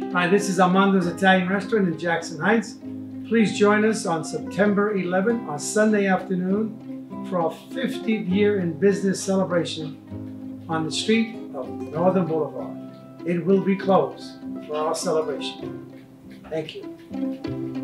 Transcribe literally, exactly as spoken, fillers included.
Hi, this is Armondo's Italian Restaurant in Jackson Heights. Please join us on September eleventh on Sunday afternoon for our fiftieth year in business celebration on the street of Northern Boulevard. It will be closed for our celebration. Thank you.